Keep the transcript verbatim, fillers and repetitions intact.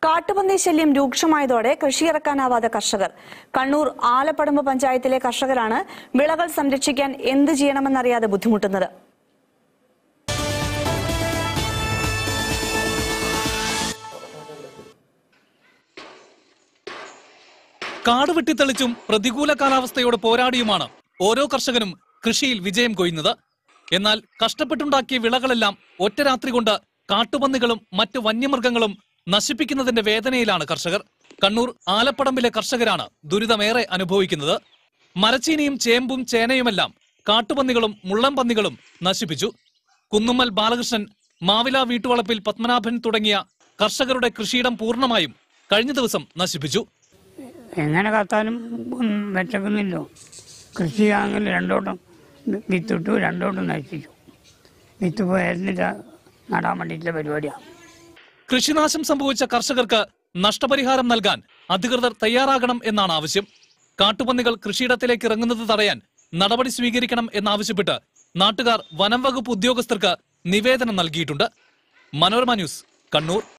കാട്ടുപന്നി ശല്യം രൂക്ഷമായതോടെ കൃഷിയിറക്കാനാവാതെ കർഷകർ. കണ്ണൂർ ആലപ്പടമ്പ് പഞ്ചായത്തിലെ കർഷകരാണ് വിളകൾ സംരക്ഷിക്കാൻ എന്ത് ചെയ്യണമെന്നറിയാതെ ബുദ്ധിമുട്ടുന്നത്. കാട് വെട്ടിത്തെളിച്ചും പ്രതികൂല കാലാവസ്ഥയോട് പോരാടിയുമാണ് ഓരോ കർഷകനും കൃഷിയിൽ വിജയം കൊയ്യുന്നത്. എന്നാൽ കഷ്ടപ്പെട്ടുണ്ടാക്കിയ വിളകളെല്ലാം ഒറ്റ രാത്രി കൊണ്ട് കാട്ടുപന്നികളും മറ്റു വന്യമൃഗങ്ങളും നശിപ്പിക്കുന്നതിന്റെ വേദനയിലാണ് കർഷകർ. കണ്ണൂർ ആലപ്പടമ്പിലെ കർഷകരാണ് ദുരിതമേറെ അനുഭവിക്കുന്നത്. മരച്ചീനിയും ചേമ്പും ചേനയുമെല്ലാം കാട്ടുപന്നികളും മുള്ളംപന്നികളും നശിപ്പിച്ചു. കുന്നുമ്മൽ ബാലകൃഷ്ണൻ, മാവില വീട്ടുവളപ്പിൽ പത്മനാഭൻ തുടങ്ങിയ കർഷകരുടെ കൃഷിയിടം പൂർണ്ണമായും കഴിഞ്ഞ ദിവസം നശിപ്പിച്ചു. എങ്ങനെ കത്താനും വെച്ചക്കുന്നില്ലോ. കൃഷി ആണെങ്കിൽ രണ്ടോട്ടം വിത്തിട്ടു, രണ്ടോട്ടം നശിപ്പിച്ചു. വിത്ത് പോയിരുന്നിട്ട് നടാൻ വേണ്ടിയിട്ടുള്ള പരിപാടിയാണ്. കൃഷിനാശം സംഭവിച്ച കർഷകർക്ക് നഷ്ടപരിഹാരം നൽകാൻ അധികൃതർ തയ്യാറാകണം എന്നാണ് ആവശ്യം. കാട്ടുപന്നികൾ കൃഷിയിടത്തിലേക്ക് ഇറങ്ങുന്നത് തടയാൻ നടപടി സ്വീകരിക്കണം എന്നാവശ്യപ്പെട്ട് നാട്ടുകാർ വനം വകുപ്പ് ഉദ്യോഗസ്ഥർക്ക് നിവേദനം നൽകിയിട്ടുണ്ട്. മനോരമ ന്യൂസ്, കണ്ണൂർ.